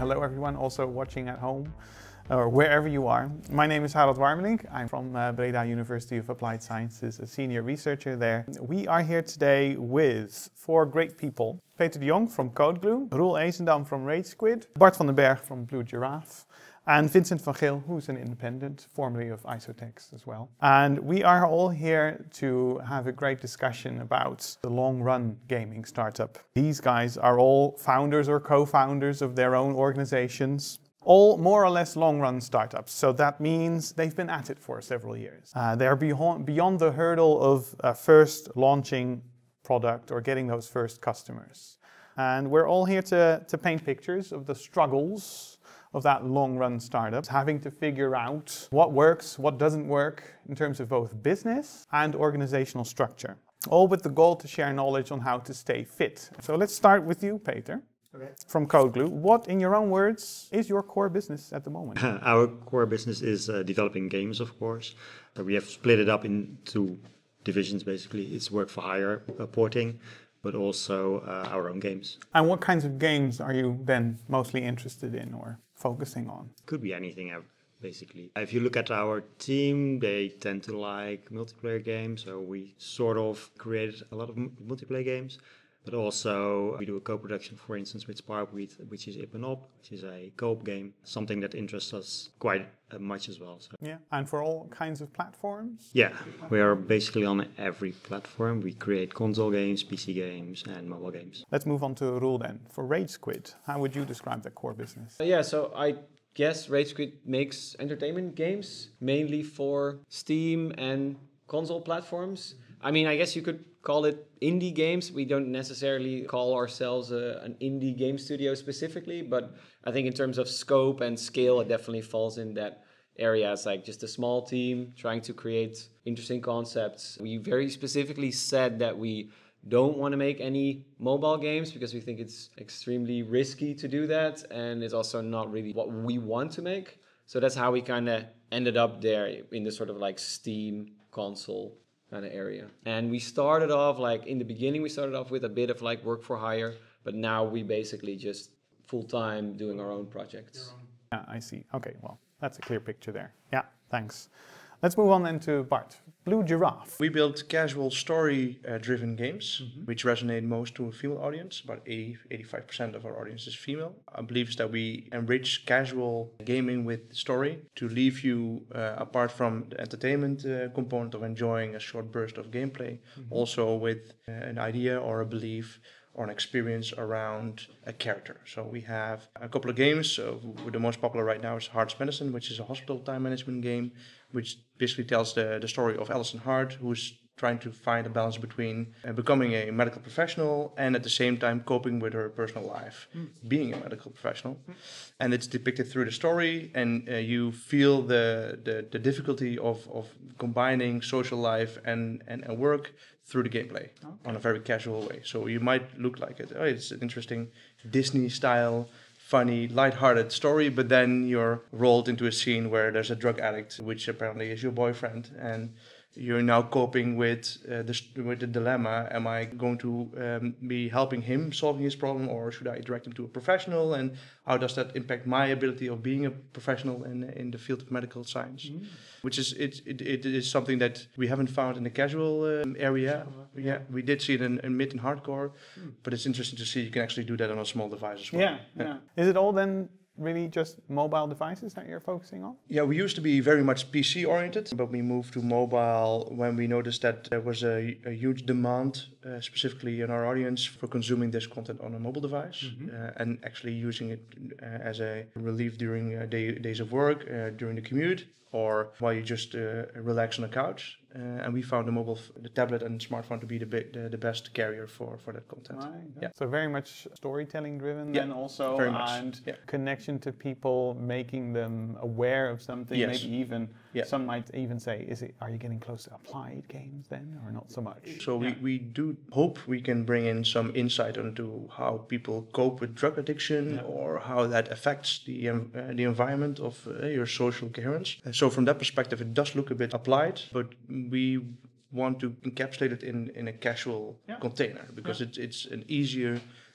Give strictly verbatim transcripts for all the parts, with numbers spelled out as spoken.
hello everyone also watching at home or wherever you are. My name is Harold Warmelink. I'm from uh, Breda University of Applied Sciences, a senior researcher there. We are here today with four great people. Peter de Jong from CodeGlue, Roel Ezendam from RageSquid, Bart van den Berg from Blue Giraffe, and Vincent van Geel, who's an independent, formerly of Isotex as well. And we are all here to have a great discussion about the long-run gaming startup. These guys are all founders or co-founders of their own organizations, all more or less long-run startups. So that means they've been at it for several years. Uh, they're beyond, beyond the hurdle of uh, first launching product or getting those first customers. And we're all here to, to paint pictures of the struggles of that long-run startup, having to figure out what works, what doesn't work in terms of both business and organizational structure. All with the goal to share knowledge on how to stay fit. So let's start with you, Peter, okay. From CodeGlue. What, in your own words, is your core business at the moment? Our core business is uh, developing games, of course. So we have split it up into divisions, basically. It's work for hire, uh, porting, but also uh, our own games. And what kinds of games are you then mostly interested in or focusing on? Could be anything, basically. If you look at our team, they tend to like multiplayer games, so we sort of created a lot of m- multiplayer games. But also, we do a co-production, for instance, with Sparkweed, which is Ip and Op, which is a co-op game, something that interests us quite uh, much as well. So. Yeah, and for all kinds of platforms? Yeah, we are basically on every platform. We create console games, P C games, and mobile games. Let's move on to Roel then. For RageSquid, how would you describe the core business? Uh, yeah, so I guess RageSquid makes entertainment games, mainly for Steam and console platforms. I mean, I guess you could call it indie games. We don't necessarily call ourselves a, an indie game studio specifically, but I think in terms of scope and scale, it definitely falls in that area. It's like just a small team trying to create interesting concepts. We very specifically said that we don't want to make any mobile games because we think it's extremely risky to do that, and it's also not really what we want to make. So that's how we kind of ended up there in the sort of like Steam console kind of area. And we started off like in the beginning, we started off with a bit of like work for hire, but now we basically just full-time doing our own projects. Yeah, I see. Okay, well, that's a clear picture there. Yeah, thanks. Let's move on then to Bart. Blue Giraffe. We build casual story-driven games, Mm-hmm. which resonate most to a female audience. About eighty, eighty-five percent of our audience is female. Our belief is that we enrich casual gaming with story to leave you, uh, apart from the entertainment uh, component of enjoying a short burst of gameplay, mm-hmm. also with uh, an idea or a belief or an experience around a character. So we have a couple of games. Uh, the most popular right now is Heart's Medicine, which is a hospital time management game, which basically tells the, the story of Alison Hart, who's trying to find a balance between uh, becoming a medical professional and at the same time coping with her personal life, mm. being a medical professional. Mm. And it's depicted through the story, and uh, you feel the, the, the difficulty of, of combining social life and, and, and work through the gameplay okay. on a very casual way. So you might look like it, oh, it's an interesting Disney-style, funny, lighthearted story, but then you're rolled into a scene where there's a drug addict, which apparently is your boyfriend, and you're now coping with, uh, the, with the dilemma, am I going to um, be helping him solving his problem, or should I direct him to a professional, and how does that impact my ability of being a professional in, in the field of medical science? Mm. Which is, it, it, it is something that we haven't found in the casual um, area. Yeah, we did see it in, in mid and hardcore, mm. but it's interesting to see you can actually do that on a small device as well. Yeah, yeah. yeah. Is it all then really just mobile devices that you're focusing on? Yeah, we used to be very much P C oriented, but we moved to mobile when we noticed that there was a, a huge demand, uh, specifically in our audience, for consuming this content on a mobile device, mm-hmm. uh, and actually using it uh, as a relief during uh, day, days of work, uh, during the commute, or while you just uh, relax on the couch. Uh, and we found the mobile, f- the tablet and smartphone to be the, bi- the the best carrier for, for that content. Right. Yeah. So very much storytelling driven yeah, then also, very much. and yeah. connection to people, making them aware of something. Yes. Maybe even yeah. some might even say, "Is it? Are you getting close to applied games then, or not so much?" So yeah. we, we do hope we can bring in some insight into how people cope with drug addiction, yeah. or how that affects the um, uh, the environment of uh, your social coherence. Uh, so from that perspective, it does look a bit applied, but we want to encapsulate it in, in a casual yeah. container, because yeah. it's it's an easier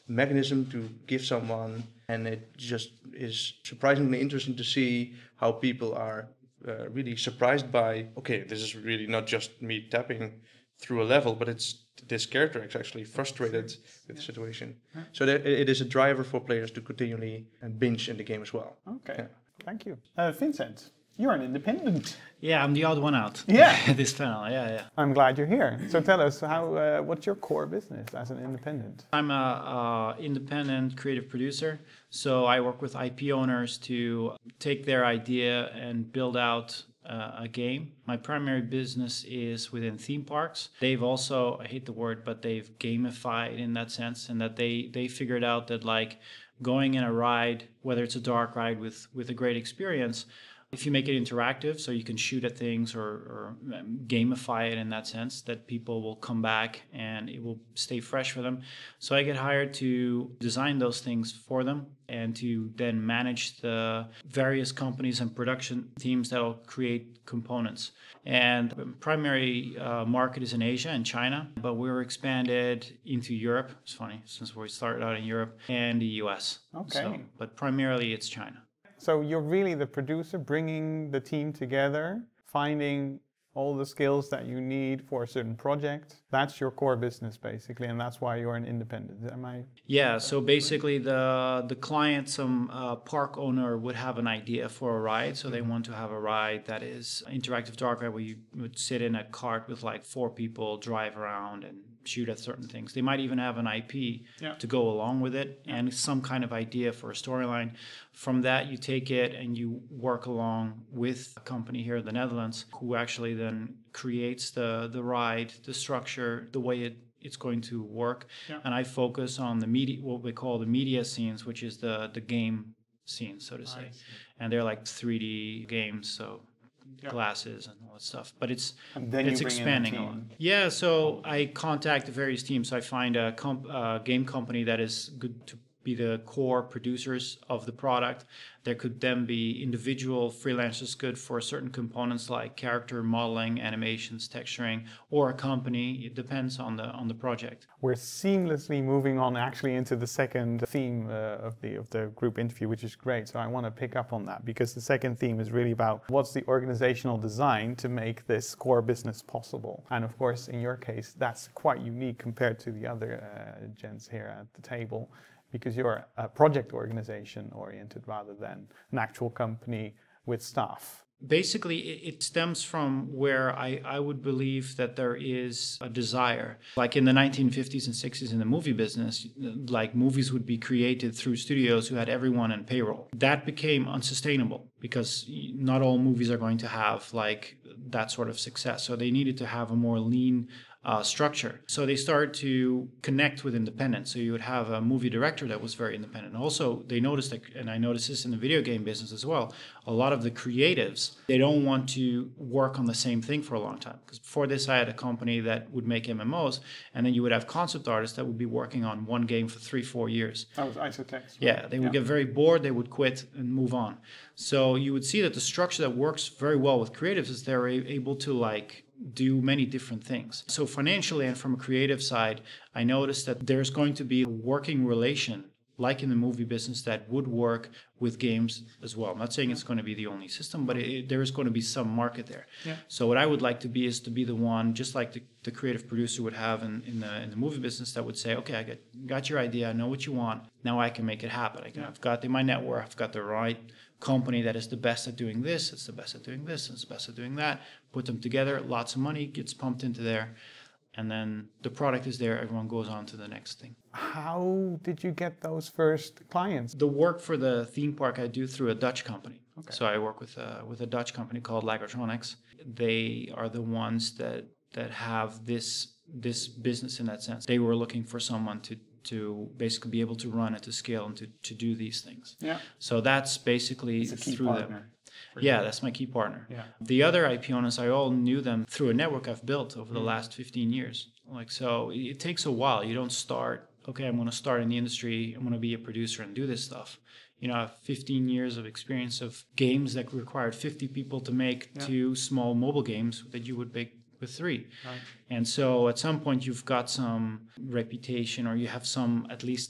mechanism to give someone, and it just is surprisingly interesting to see how people are uh, really surprised by, okay, this is really not just me tapping through a level, but it's this character is actually frustrated with the situation. So that it is a driver for players to continually binge in the game as well. Okay, Yeah. thank you. Uh, Vincent, you're an independent. Yeah, I'm the odd one out. Yeah. This panel. Yeah, yeah. I'm glad you're here. So tell us, how uh, what's your core business as an independent? I'm a, a independent creative producer, so I work with I P owners to take their idea and build out uh, a game. My primary business is within theme parks. They've also, I hate the word, but they've gamified in that sense, and that they they figured out that like going in a ride, whether it's a dark ride with with a great experience, if you make it interactive, so you can shoot at things or, or gamify it in that sense, that people will come back and it will stay fresh for them. So I get hired to design those things for them and to then manage the various companies and production teams that will create components. And the primary uh, market is in Asia and China, but we're expanded into Europe. It's funny, since we started out in Europe, and the U S. Okay. So, but primarily it's China. So you're really the producer, bringing the team together, finding all the skills that you need for a certain project. That's your core business, basically, and that's why you're an independent. Am I? Yeah, so basically the the client, some uh, park owner would have an idea for a ride, so they want to have a ride that is interactive dark ride where you would sit in a cart with like four people, drive around and shoot at certain things. They might even have an I P Yeah. to go along with it and some kind of idea for a storyline. From that, you take it and you work along with a company here in the Netherlands who actually then creates the, the ride, the structure, the way it, it's going to work. Yeah. And I focus on the media, what we call the media scenes, which is the, the game scenes, so to say. And they're like three D games, so Yeah. glasses and all that stuff. But it's And then you it's bring in a expanding a team. lot. Yeah, so I contact the various teams. I find a comp, uh, game company that is good to be the core producers of the product. There could then be individual freelancers good for certain components like character modeling, animations, texturing, or a company. It depends on the on the project. We're seamlessly moving on actually into the second theme uh, of the of the group interview, which is great. So I want to pick up on that because the second theme is really about what's the organizational design to make this core business possible. And of course, in your case, that's quite unique compared to the other uh, gents here at the table, because you're a project organization oriented rather than an actual company with staff. Basically, it it stems from where I, I would believe that there is a desire. Like in the nineteen fifties and sixties in the movie business, like movies would be created through studios who had everyone on payroll. That became unsustainable because not all movies are going to have like that sort of success. So they needed to have a more lean Uh, structure. So they started to connect with independents. So you would have a movie director that was very independent. Also, they noticed that, and I noticed this in the video game business as well, a lot of the creatives, they don't want to work on the same thing for a long time. Because before this, I had a company that would make M M Os, and then you would have concept artists that would be working on one game for three, four years. That was Isotex. Right? Yeah, they would Yeah. get very bored, they would quit and move on. So you would see that the structure that works very well with creatives is they're a- able to like do many different things. So financially and from a creative side, I noticed that there's going to be a working relation like in the movie business that would work with games as well. I'm not saying it's going to be the only system, but it, it, there is going to be some market there. Yeah. So what I would like to be is to be the one, just like the, the creative producer would have in, in, the, in the movie business, that would say, okay, I got, got your idea, I know what you want, now I can make it happen. I can, I've got in my network, I've got the right company that is the best at doing this, it's the best at doing this, it's the best at doing that. Put them together, lots of money gets pumped into there, and then the product is there, everyone goes on to the next thing. How did you get those first clients? The work for the theme park I do through a Dutch company. Okay. So I work with a, with a Dutch company called Lagertronics. They are the ones that that have this this business in that sense. They were looking for someone to to basically be able to run it to scale and to, to do these things. Yeah. So that's basically It's a key through partner. them. Yeah, that's my key partner. Yeah. The other I P owners, I all knew them through a network I've built over the last fifteen years. Like, so it, it takes a while. You don't start, okay, I'm going to start in the industry, I'm going to be a producer and do this stuff. You know, I have fifteen years of experience of games that required fifty people to make Yeah. two small mobile games that you would make with three. Right. And so at some point you've got some reputation, or you have some at least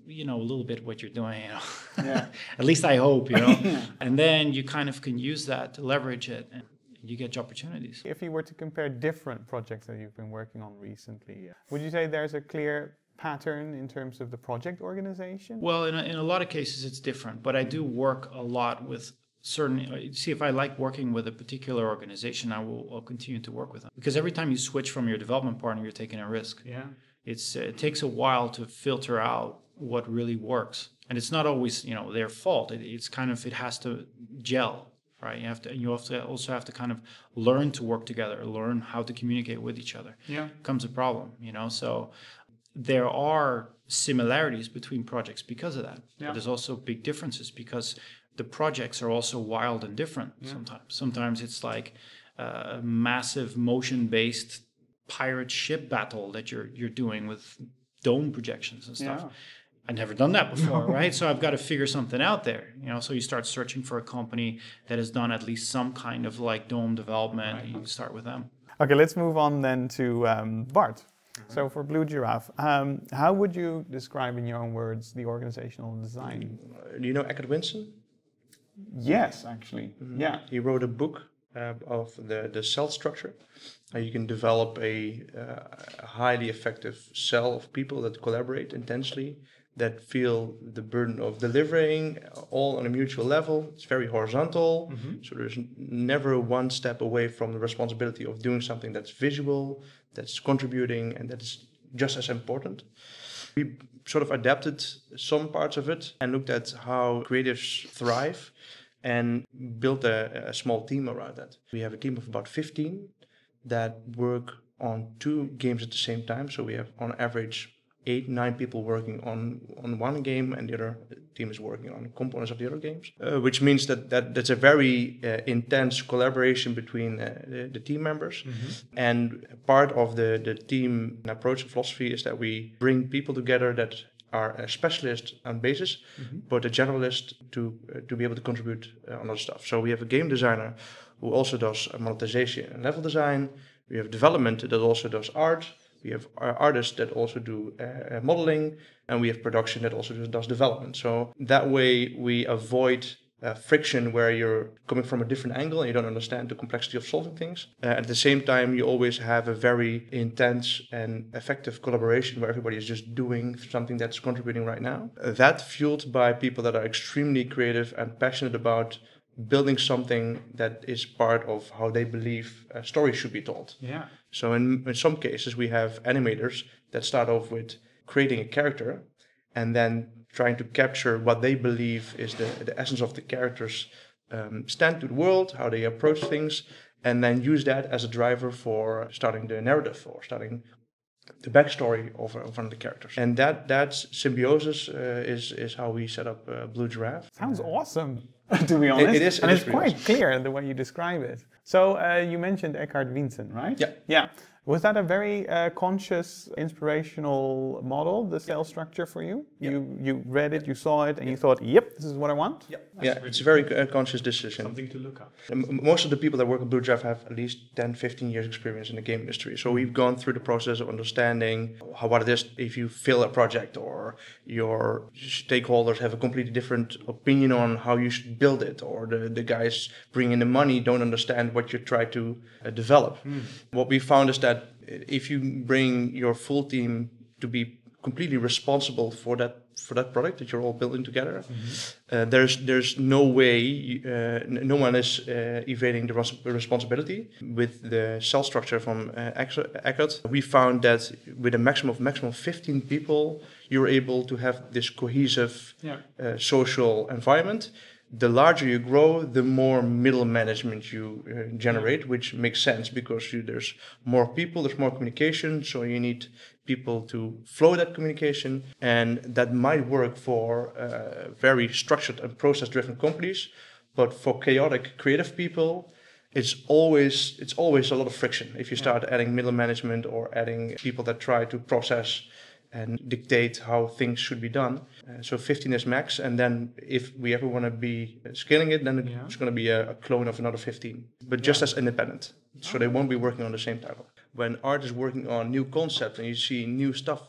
you know, a little bit what you're doing, you know. Yeah. At least I hope, you know. And then you kind of can use that to leverage it, and you get opportunities. If you were to compare different projects that you've been working on recently, would you say there's a clear pattern in terms of the project organization? Well, in a, in a lot of cases, it's different, but I do work a lot with certain, see, if I like working with a particular organization, I will I'll continue to work with them. Because every time you switch from your development partner, you're taking a risk. Yeah. It's, uh, it takes a while to filter out what really works. And it's not always, you know, their fault. It, it's kind of, it has to gel. Right, you have to. You have to also have to kind of learn to work together, learn how to communicate with each other. Yeah, comes a problem, you know. So there are similarities between projects because of that. Yeah. But there's also big differences because the projects are also wild and different. Yeah. Sometimes, sometimes it's like a massive motion-based pirate ship battle that you're you're doing with dome projections and stuff. Yeah. I've never done that before, right? So I've got to figure something out there, you know. So you start searching for a company that has done at least some kind of like dome development. Right. You start with them. Okay, let's move on then to um, Bart. Mm-hmm. So for Blue Giraffe, um, how would you describe in your own words the organizational design? Uh, do you know Eckhart Winston? Yes, actually. Mm-hmm. Yeah. He wrote a book uh, of the, the cell structure. Uh, you can develop a, uh, a highly effective cell of people that collaborate intensely, that feel the burden of delivering all on a mutual level. It's very horizontal, mm-hmm. so there's never one step away from the responsibility of doing something that's visual, that's contributing, and that is just as important. We sort of adapted some parts of it and looked at how creatives thrive and built a, a small team around that. We have a team of about fifteen that work on two games at the same time, so we have on average eight, nine people working on, on one game, and the other team is working on components of the other games, uh, which means that, that that's a very uh, intense collaboration between uh, the, the team members. Mm-hmm. And part of the, the team approach and philosophy is that we bring people together that are a specialist on basis, mm-hmm. but a generalist to uh, to be able to contribute uh, on other stuff. So we have a game designer who also does monetization and level design. We have development that also does art. We have artists that also do uh, modeling, and we have production that also does development. So that way we avoid uh, friction where you're coming from a different angle and you don't understand the complexity of solving things. Uh, at the same time, you always have a very intense and effective collaboration where everybody is just doing something that's contributing right now. Uh, that fueled by people that are extremely creative and passionate about building something that is part of how they believe a story should be told. Yeah. So in, in some cases, we have animators that start off with creating a character and then trying to capture what they believe is the, the essence of the character's um, stand to the world, how they approach things, and then use that as a driver for starting the narrative or starting the backstory of, of one of the characters. And that that symbiosis uh, is, is how we set up uh, Blue Giraffe. Sounds awesome, to be honest. It, it is. And it it's is quite awesome. clear the way you describe it. So uh, you mentioned Eckhart Winston, right? Yeah. Yeah. Was that a very uh, conscious, inspirational model, the cell structure for you? Yeah. You you read it, you saw it, and you thought, yep, this is what I want? Yeah, yeah, it's a very uh, conscious decision. Something to look up. M- most of the people that work at Blue Giraffe have at least ten, fifteen years experience in the game industry. So we've gone through the process of understanding how what it is if you fail a project or your stakeholders have a completely different opinion on how you should build it, or the, the guys bringing in the money don't understand what you try to uh, develop. Mm. What we found is that if you bring your full team to be completely responsible for that for that product that you're all building together, mm-hmm. uh, there's there's no way, uh, no one is uh, evading the res- responsibility. With the cell structure from uh, Eckhart, we found that with a maximum of maximum fifteen people, you're able to have this cohesive yeah. uh, social environment. The larger you grow, the more middle management you uh, generate, which makes sense because you, there's more people, there's more communication, so you need people to flow that communication, and that might work for uh, very structured and process-driven companies, but for chaotic creative people, it's always it's always a lot of friction if you start adding middle management or adding people that try to process and dictate how things should be done. Uh, so fifteen is max, and then if we ever want to be scaling it, then yeah. it's going to be a, a clone of another fifteen, but just yeah. as independent. So oh. they won't be working on the same title. When art is working on new concepts and you see new stuff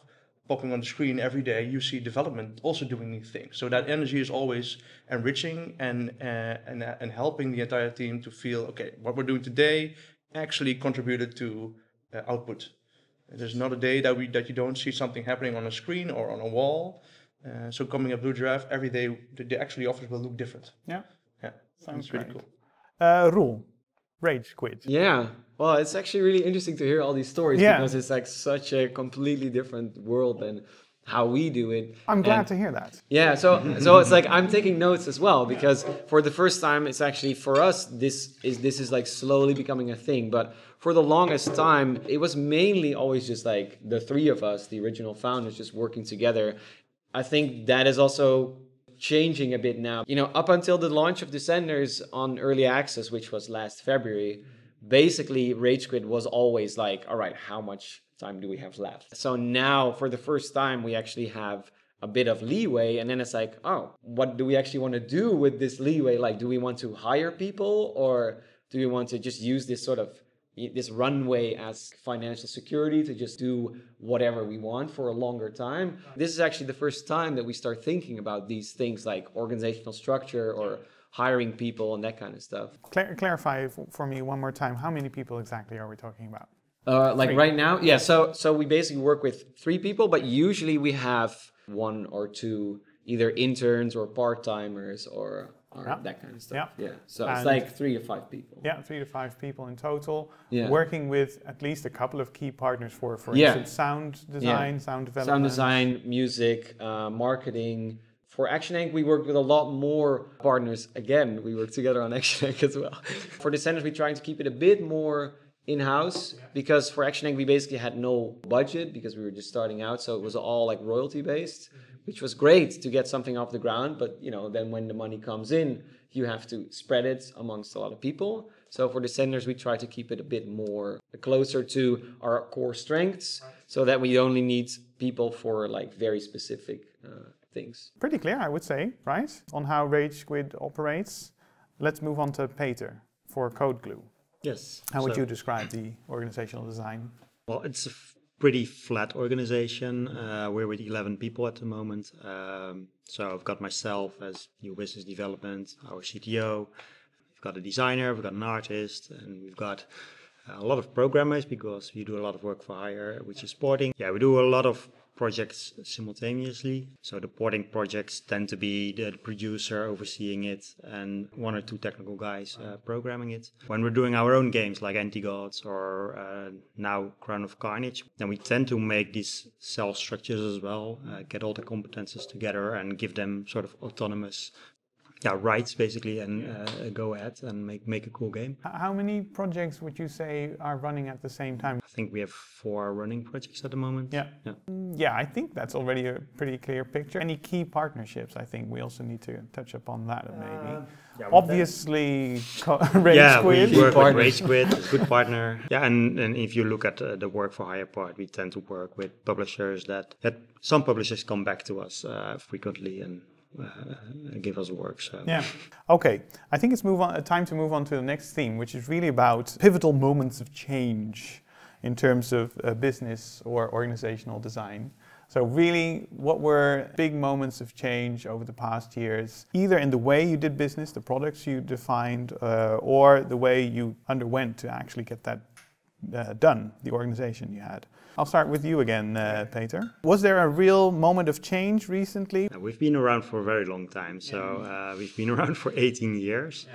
popping on the screen every day, you see development also doing new things. So that energy is always enriching and uh, and uh, and helping the entire team to feel, okay, what we're doing today actually contributed to uh, output. There's not a day that we that you don't see something happening on a screen or on a wall. Uh, so coming at Blue Giraffe, every day the, the actually office will look different. Yeah, yeah, sounds really great. cool. Uh, Roel, Rage Quit. Yeah. Well, it's actually really interesting to hear all these stories Yeah. because it's like such a completely different world than how we do it. I'm glad And to hear that. yeah, so so it's like I'm taking notes as well because for the first time it's actually for us this is this is like slowly becoming a thing. But for the longest time it was mainly always just like the three of us, the original founders, just working together. I think that is also changing a bit now. You know, up until the launch of Descenders on early access, which was last February, basically Rage Quit was always like, all right, how much time do we have left? So now for the first time we actually have a bit of leeway, and then it's like, oh, what do we actually want to do with this leeway? Like, do we want to hire people, or do we want to just use this sort of this runway as financial security to just do whatever we want for a longer time? This is actually the first time that we start thinking about these things like organizational structure or hiring people and that kind of stuff. Clar- clarify f- for me one more time, how many people exactly are we talking about? Uh, like Three. right now, yeah. So so we basically work with three people, but usually we have one or two either interns or part timers or, or Yeah. that kind of stuff. Yeah. Yeah. So And- it's like three to five people. Yeah, three to five people in total, Yeah. working with at least a couple of key partners for, for Yeah. instance, sound design, sound development. Sound design, music, uh, marketing. For Action Inc, we worked with a lot more partners. Again, we work together on Action Inc as well. For Descenders, we're trying to keep it a bit more in-house because for Action Inc we basically had no budget because we were just starting out, so it was all like royalty based, which was great to get something off the ground. But you know, then when the money comes in, you have to spread it amongst a lot of people. So for Descenders, we try to keep it a bit more closer to our core strengths, so that we only need people for like very specific uh, things. Pretty clear, I would say, right? On how Rage Quit operates. Let's move on to Peter for Code Glue. Yes. How would So- you describe the organizational design? Well, it's a f- pretty flat organization. Uh, we're with eleven people at the moment. Um, so I've got myself as new business development, our C T O. We've got a designer, we've got an artist, and we've got a lot of programmers because we do a lot of work for hire, which is porting. Yeah, we do a lot of projects simultaneously. So the porting projects tend to be the producer overseeing it and one or two technical guys uh, programming it. When we're doing our own games like Anti-Gods or uh, now Crown of Carnage, then we tend to make these cell structures as well, uh, get all the competences together and give them sort of autonomous yeah, rights basically, and uh, go ahead and make, make a cool game. H- How many projects would you say are running at the same time? I think we have four running projects at the moment. Yeah. Yeah. Yeah, I think that's already a pretty clear picture. Any key partnerships? I think we also need to touch upon that maybe. yeah, Obviously, co- Rage yeah, Quit. we work Partner. with Rage Quit, a good partner. Yeah, and, and if you look at uh, the work for hire part, we tend to work with publishers that, that some publishers come back to us uh, frequently and uh, give us work. So. Yeah. Okay. I think it's move on. Uh, time to move on to the next theme, which is really about pivotal moments of change in terms of uh, business or organizational design. So really, what were big moments of change over the past years, either in the way you did business, the products you defined, uh, or the way you underwent to actually get that uh, done, the organization you had. I'll start with you again, uh, Peter. Was there a real moment of change recently? Uh, We've been around for a very long time. So uh, we've been around for eighteen years.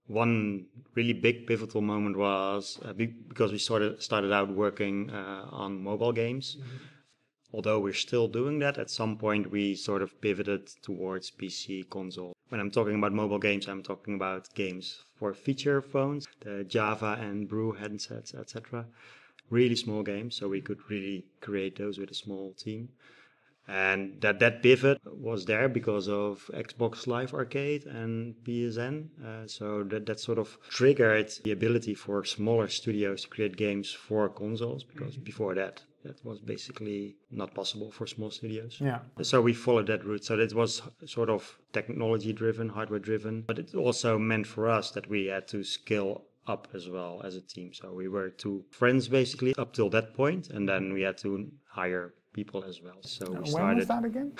One really big pivotal moment was uh, be- because we started started out working uh, on mobile games. Although we're still doing that, at some point we sort of pivoted towards P C console. When I'm talking about mobile games, I'm talking about games for feature phones, the Java and Brew headsets, et cetera. Really small games, so we could really create those with a small team. And that, that pivot was there because of Xbox Live Arcade and P S N. Uh, so that, that sort of triggered the ability for smaller studios to create games for consoles, because before that, that was basically not possible for small studios. Yeah. So we followed that route. So it was sort of technology driven, hardware driven, but it also meant for us that we had to scale up as well as a team. So we were two friends basically up till that point, and then we had to hire people as well. So we When started. was that again?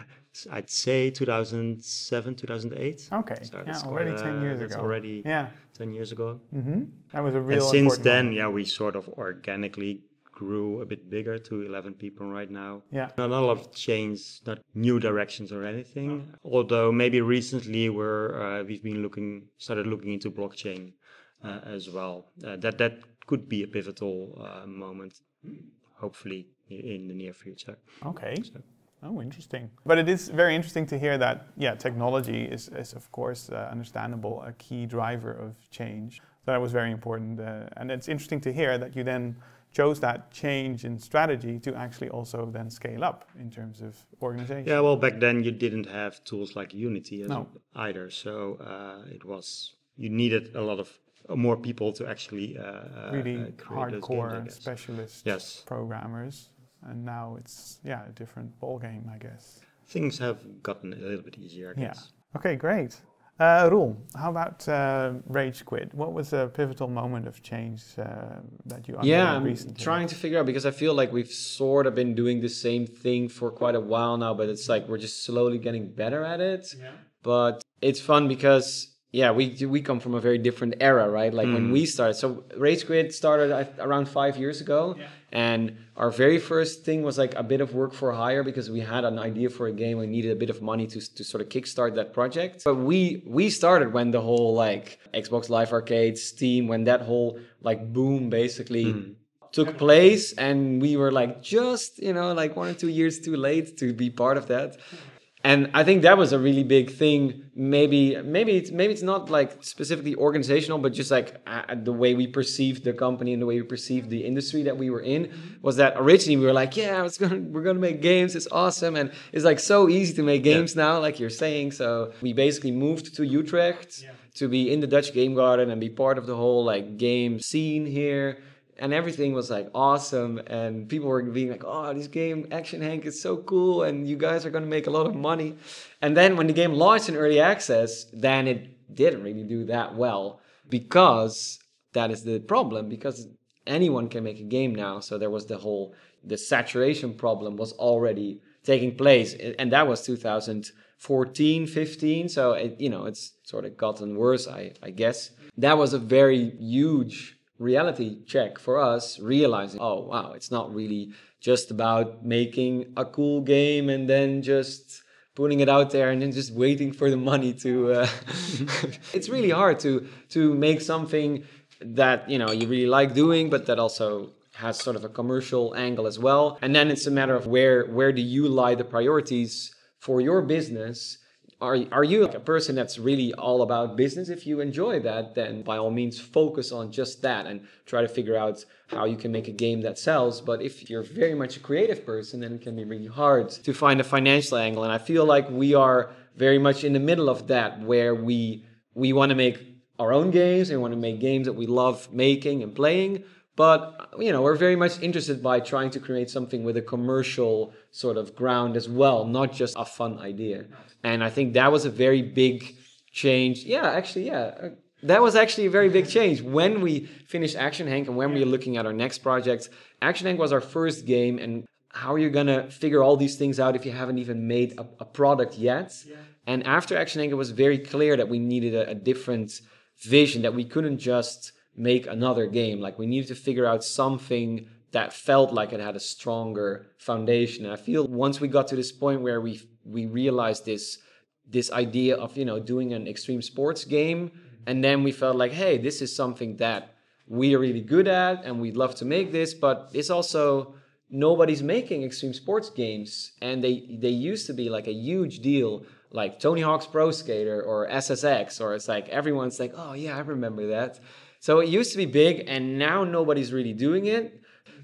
I'd say two thousand seven, two thousand eight. Okay, So yeah, that's already quite, ten uh, years that's ago. already Yeah, ten years ago. hmm that was a real. And since important then, moment. yeah, we sort of organically grew a bit bigger to eleven people right now. Yeah. Not a lot of change, not new directions or anything. Although maybe recently we're uh, we've been looking, started looking into blockchain uh, as well. Uh, that that could be a pivotal uh, moment, hopefully in the near future. Okay. So. Oh, interesting. But it is very interesting to hear that, yeah, technology is, is of course, uh, understandable, a key driver of change. So that was very important. Uh, and it's interesting to hear that you then chose that change in strategy to actually also then scale up in terms of organization. Yeah, well, back then you didn't have tools like Unity as No. either. So uh, it was, you needed a lot of uh, more people to actually uh, Really uh, create those games, I hardcore guess. specialist Yes. programmers. And now it's, yeah, a different ball game, I guess. Things have gotten a little bit easier, I Yeah. guess. Okay, great. Uh, Roel, how about uh, Rage Quit? What was a pivotal moment of change uh, that you Yeah, unveiled I'm recently? trying to figure out because I feel like we've sort of been doing the same thing for quite a while now, but it's like we're just slowly getting better at it. Yeah. But it's fun because yeah, we we come from a very different era, right? Like when we started. So Rage Quit started uh, around five years ago, Yeah. and our very first thing was like a bit of work for hire because we had an idea for a game. We needed a bit of money to to sort of kickstart that project. But we we started when the whole like Xbox Live Arcade, Steam, when that whole like boom basically took place, and we were like just you know like one or two years too late to be part of that. And I think that was a really big thing. Maybe, maybe it's maybe it's not like specifically organizational, but just like uh, the way we perceived the company and the way we perceived the industry that we were in was that originally we were like, yeah, it's gonna we're gonna make games. It's awesome, and it's like so easy to make games yeah. now, like you're saying. So we basically moved to Utrecht yeah. to be in the Dutch Game Garden and be part of the whole like game scene here. And everything was like awesome, and people were being like, "Oh, this game Action Hank is so cool, and you guys are gonna make a lot of money." And then when the game launched in early access, then it didn't really do that well because that is the problem. Because anyone can make a game now, so there was the whole the saturation problem was already taking place, and that was two thousand fourteen, fifteen. So it, you know, it's sort of gotten worse, I, I guess. That was a very huge reality check for us, realizing, oh wow, it's not really just about making a cool game and then just putting it out there and then just waiting for the money to uh, it's really hard to to make something that you know you really like doing, but that also has sort of a commercial angle as well. And then it's a matter of where where do you lie the priorities for your business. Are, are you like a person that's really all about business? If you enjoy that, then by all means focus on just that and try to figure out how you can make a game that sells. But if you're very much a creative person, then it can be really hard to find a financial angle. And I feel like we are very much in the middle of that, where we we want to make our own games and we want to make games that we love making and playing. But, you know, we're very much interested by trying to create something with a commercial sort of ground as well, not just a fun idea. And I think that was a very big change. Yeah, actually, yeah. That was actually a very big change. When we finished Action Hank and when we were looking at our next project, Action Hank was our first game. And how are you going to figure all these things out if you haven't even made a, a product yet? Yeah. And after Action Hank, it was very clear that we needed a, a different vision, that we couldn't just make another game. Like we needed to figure out something that felt like it had a stronger foundation. And I feel once we got to this point where we we realized this this idea of, you know, doing an extreme sports game, and then we felt like, hey, this is something that we are really good at and we'd love to make this, but it's also nobody's making extreme sports games, and they they used to be like a huge deal, like Tony Hawk's Pro Skater or S S X, or it's like everyone's like, oh yeah, I remember that. So it used to be big, and now nobody's really doing it.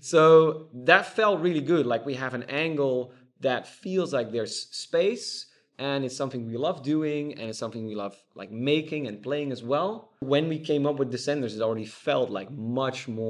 So that felt really good. Like we have an angle that feels like there's space, and it's something we love doing, and it's something we love like making and playing as well. When we came up with Descenders, it already felt like much more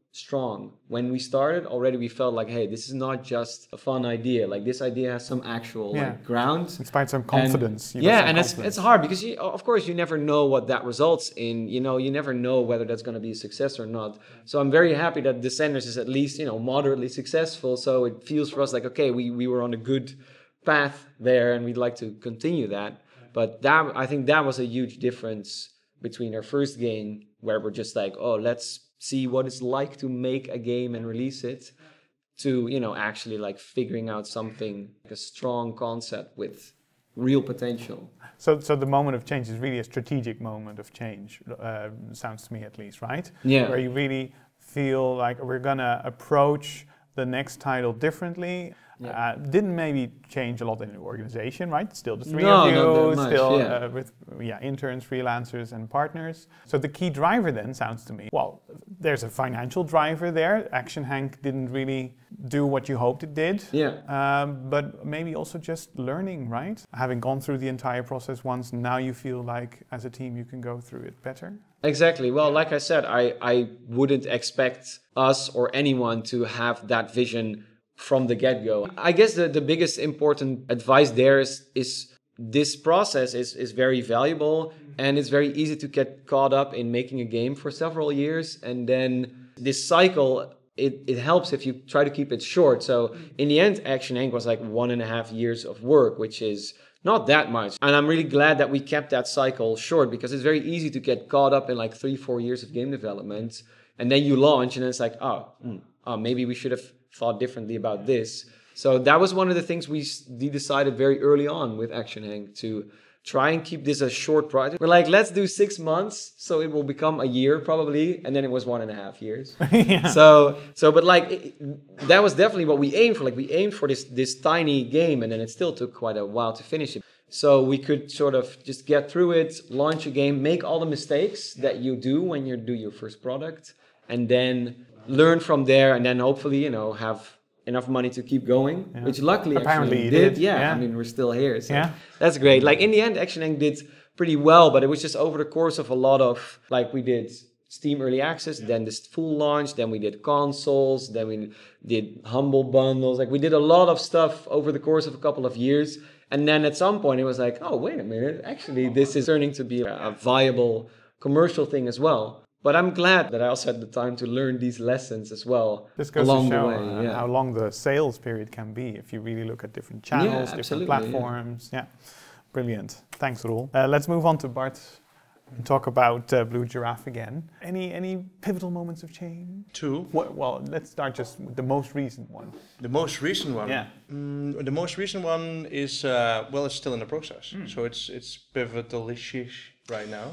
strong. When we started, already we felt like, hey, this is not just a fun idea. Like this idea has some actual Yeah. like ground. Inspired some confidence. And, You got yeah, some and it's confidence. it's hard because you, of course you never know what that results in. You know, you never know whether that's going to be a success or not. So I'm very happy that Descenders is at least, you know, moderately successful. So it feels for us like, okay, we we were on a good path there, and we'd like to continue that. But that I think that was a huge difference between our first game, where we're just like, oh, let's see what it's like to make a game and release it, to, you know, actually like figuring out something, like a strong concept with real potential. So, so the moment of change is really a strategic moment of change, uh, sounds to me at least, right? Yeah. Where you really feel like we're gonna approach the next title differently. Yeah. Uh, didn't maybe change a lot in the organization, right? Still the three No, of you, not that much, still yeah. uh, with yeah interns, freelancers, and partners. So the key driver then sounds to me, well, there's a financial driver there. Action Hank didn't really do what you hoped it did. Yeah. Um, but maybe also just learning, right? Having gone through the entire process once, now you feel like as a team you can go through it better. Exactly. Well, like I said, I, I wouldn't expect us or anyone to have that vision from the get-go. I guess the, the biggest important advice there is, is this process is, is very valuable, and it's very easy to get caught up in making a game for several years, and then this cycle, it, it helps if you try to keep it short. So in the end, Action Hank was like one and a half years of work, which is not that much. And I'm really glad that we kept that cycle short, because it's very easy to get caught up in like three, four years of game development, and then you launch and it's like, oh, mm, oh maybe we should have thought differently about this. So that was one of the things we, we decided very early on with Action Hank, to try and keep this a short project. We're like, let's do six months, so it will become a year probably, and then it was one and a half years. Yeah. So, so, but like it, that was definitely what we aimed for. Like we aimed for this this tiny game, and then it still took quite a while to finish it. So we could sort of just get through it, launch a game, make all the mistakes that you do when you do your first product, and then learn from there, and then hopefully, you know, have enough money to keep going, Yeah. which luckily Apparently actually you did. did, Yeah, yeah. I mean, we're still here, so Yeah. that's great. Like in the end, Action Hank did pretty well, but it was just over the course of a lot of, like we did Steam Early Access, then this full launch, then we did consoles, then we did Humble bundles. Like we did a lot of stuff over the course of a couple of years. And then at some point it was like, oh, wait a minute, actually this is turning to be a viable commercial thing as well. But I'm glad that I also had the time to learn these lessons as well This goes along to show the way. uh, Yeah. how long the sales period can be if you really look at different channels, different absolutely, yeah. platforms. Yeah. Brilliant. Thanks, Roel. Uh, let's move on to Bart and talk about uh, Blue Giraffe again. Any any pivotal moments of change? Two. What, well, let's start just with the most recent one. The most recent one. Yeah. Mm, the most recent one is uh, well, it's still in the process, Mm. so it's it's pivotal-ish right now.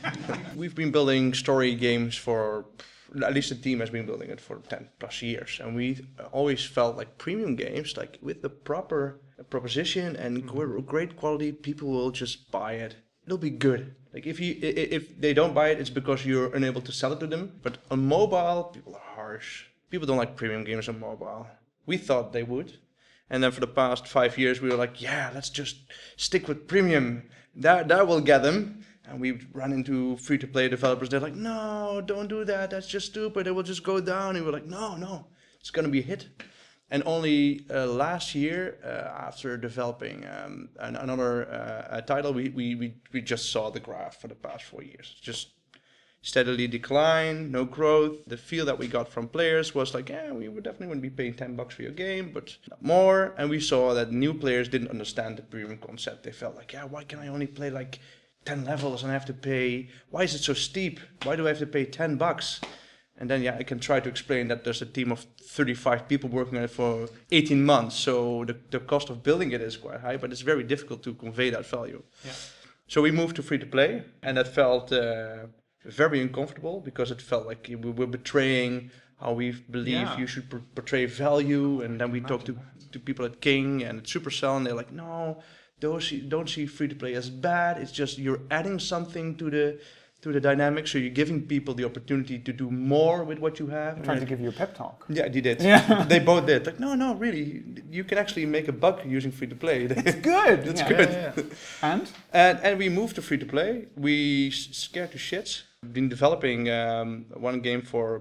We've been building story games for, at least the team has been building it for ten plus years, and we always felt like premium games, like with the proper proposition and Mm-hmm. great quality, people will just buy it. It'll be good. Like if you i- if they don't buy it, it's because you're unable to sell it to them. But on mobile, people are harsh. People don't like premium games on mobile. We thought they would. And then for the past five years, we were like, yeah, let's just stick with premium. That that will get them. And we run into free-to-play developers. They're like, no, don't do that. That's just stupid. It will just go down. And we're like, no, no, it's going to be a hit. And only uh, last year, uh, after developing um, an, another uh, title, we, we, we, we just saw the graph for the past four years. Just steadily decline, no growth. The feel that we got from players was like, yeah, we would definitely wouldn't be paying ten bucks for your game, but not more. And we saw that new players didn't understand the premium concept. They felt like, yeah, why can I only play like ten levels and I have to pay, why is it so steep? Why do I have to pay ten bucks? And then, yeah, I can try to explain that there's a team of thirty-five people working on it for eighteen months. So the, the cost of building it is quite high, but it's very difficult to convey that value. Yeah. So we moved to free to play, and that felt uh, very uncomfortable, because it felt like we were betraying how we believe Yeah. you should por- portray value. And then we talked to, to people at King and at Supercell, and they're like, no, those don't see free to play as bad. It's just you're adding something to the to the dynamic, so you're giving people the opportunity to do more with what you have. I'm trying to give you a pep talk. Yeah, they did. Yeah. They both did. Like, no, no, really, you can actually make a buck using free to play. It's good. It's Yeah. good. Yeah, yeah, yeah. And? And and we moved to free to play. We s- scared to shits. Been developing um, one game for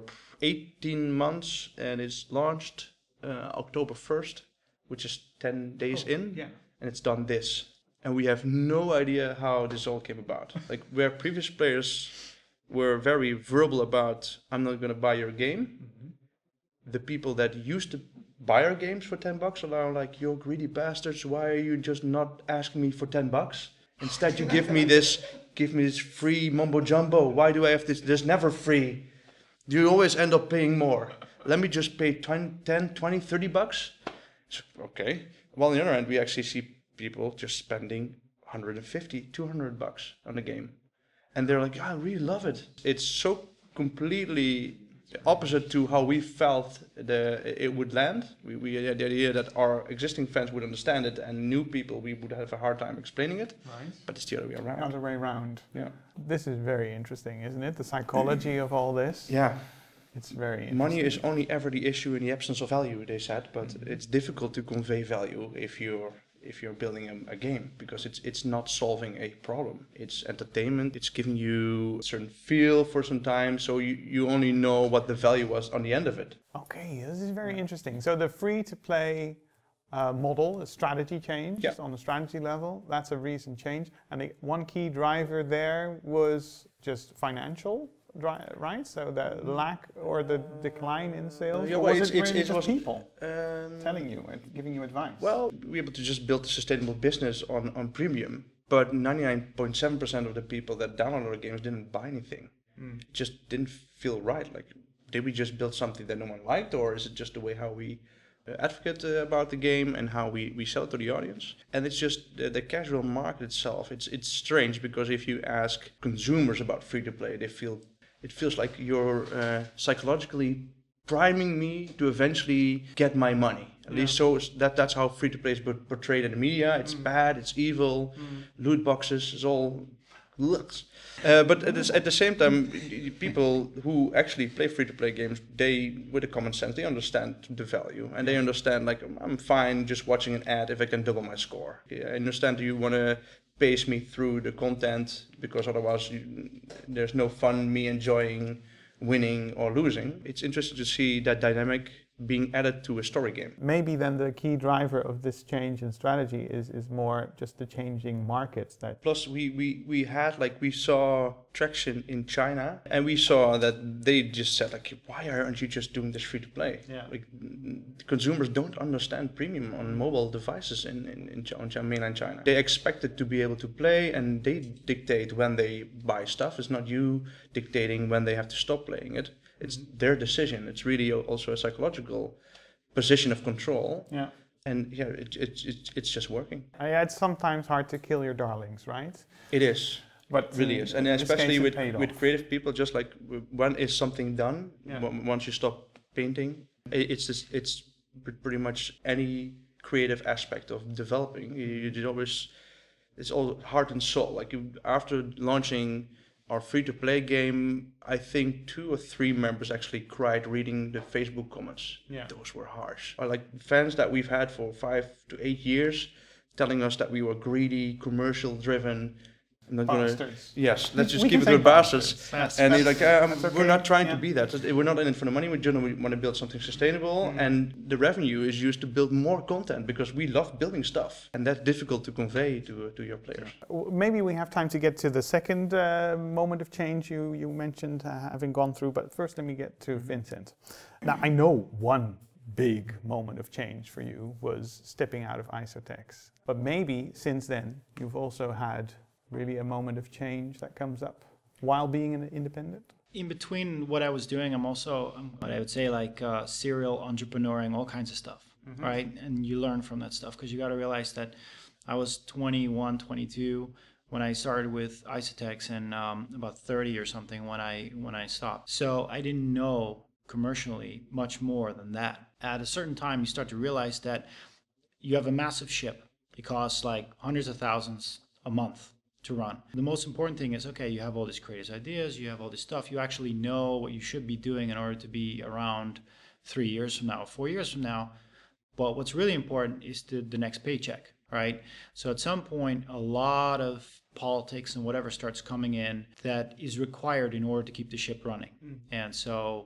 eighteen months and it's launched uh, October first, which is ten days Oh, in, yeah. and it's done this. And we have no idea how this all came about. Like where previous players were very verbal about, I'm not going to buy your game. Mm-hmm. The people that used to buy our games for ten bucks are now like, you're greedy bastards. Why are you just not asking me for ten bucks? Instead, you give me this, give me this free mumbo jumbo. Why do I have this? There's never free. You always end up paying more. Let me just pay ten, twenty, thirty bucks. So, okay. Well, on the other hand, we actually see people just spending one hundred fifty, two hundred bucks on a game. And they're like, I really love it. It's so completely opposite to how we felt the it would land. We, we had the idea that our existing fans would understand it and new people, we would have a hard time explaining it. Right. But it's the other way around. The other way around. Yeah. This is very interesting, isn't it? The psychology of all this. Yeah. It's very interesting. Money is only ever the issue in the absence of value, they said, but mm-hmm. it's difficult to convey value if you're if you're building a, a game, because it's it's not solving a problem. It's entertainment, it's giving you a certain feel for some time, so you, you only know what the value was on the end of it. Okay, this is very interesting. So the free-to-play uh, model, a strategy change yeah. on the strategy level, that's a recent change. And the, one key driver there was just financial, right? So the lack or the decline in sales? Uh, yeah, or well, was it's, it it's, really it just was people um, telling you and giving you advice? Well, we were able to just build a sustainable business on, on premium, but ninety-nine point seven percent of the people that downloaded our games didn't buy anything. Mm. It just didn't feel right. Like, did we just build something that no one liked, or is it just the way how we uh, advocate uh, about the game and how we, we sell it to the audience? And it's just uh, the casual market itself. It's it's strange, because if you ask consumers about free-to-play, they feel it feels like you're uh, psychologically priming me to eventually get my money. At yeah. least so that that's how free-to-play is portrayed in the media. It's mm. bad, it's evil, mm. loot boxes, it's all looks. Uh, but at, this, at the same time, people who actually play free-to-play games, they, with a common sense, they understand the value. And they understand, like, I'm fine just watching an ad if I can double my score. I understand you want to pace me through the content, because otherwise you, there's no fun me enjoying winning or losing. It's interesting to see that dynamic being added to a story game. Maybe then the key driver of this change in strategy is is more just the changing markets. That plus we we we had like we saw traction in China, and we saw that they just said like, why aren't you just doing this free to play? Yeah. Like, consumers don't understand premium on mobile devices in in, in Ch- on mainland China. They expect it to be able to play, and they dictate when they buy stuff. It's not you dictating when they have to stop playing it. It's their decision. It's really also a psychological position of control. Yeah. And yeah, it, it, it, it's just working. Uh, it's sometimes hard to kill your darlings, right? It is. But it really is. And especially with, with creative people, just like when is something done, yeah. once you stop painting, it's just, it's pretty much any creative aspect of developing. You, you always, it's all heart and soul. Like you, after launching our free-to-play game, I think two or three members actually cried reading the Facebook comments. Yeah. Those were harsh. Or like fans that we've had for five to eight years telling us that we were greedy, commercial-driven. I'm not bastards. Gonna, yes, let's just we keep it with bastards. bastards. And they're like, um, okay. we're not trying yeah. to be that. We're not in it for the money. We just want to build something sustainable. Mm. And the revenue is used to build more content, because we love building stuff. And that's difficult to convey to, uh, to your players. Maybe we have time to get to the second uh, moment of change you, you mentioned uh, having gone through. But first, let me get to Vincent. Now, I know one big moment of change for you was stepping out of Isotex. But maybe since then, you've also had really a moment of change that comes up while being an independent? In between what I was doing, I'm also, um, what I would say, like uh, serial entrepreneuring, all kinds of stuff, mm-hmm. right? And you learn from that stuff, because you got to realize that I was twenty-one, twenty-two when I started with Isotex, and um, about thirty or something when I when I stopped. So I didn't know commercially much more than that. At a certain time, you start to realize that you have a massive ship. It costs like hundreds of thousands a month to run. The most important thing is, okay, you have all these creative ideas, you have all this stuff, you actually know what you should be doing in order to be around three years from now, four years from now. But what's really important is the, the next paycheck, right? So at some point, a lot of politics and whatever starts coming in that is required in order to keep the ship running. Mm. And so